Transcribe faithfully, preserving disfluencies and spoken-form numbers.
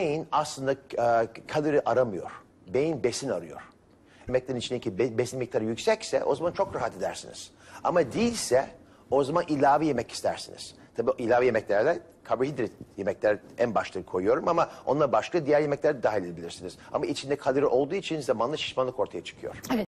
Beyin aslında e, kalori aramıyor. Beyin besin arıyor. Yemeklerin içindeki be besin miktarı yüksekse o zaman çok rahat edersiniz. Ama değilse o zaman ilave yemek istersiniz. Tabii ilave yemeklerde karbonhidrat yemekler en başta koyuyorum ama onunla başka diğer yemekler de dahil edebilirsiniz. Ama içinde kalori olduğu için zamanla şişmanlık ortaya çıkıyor. Evet.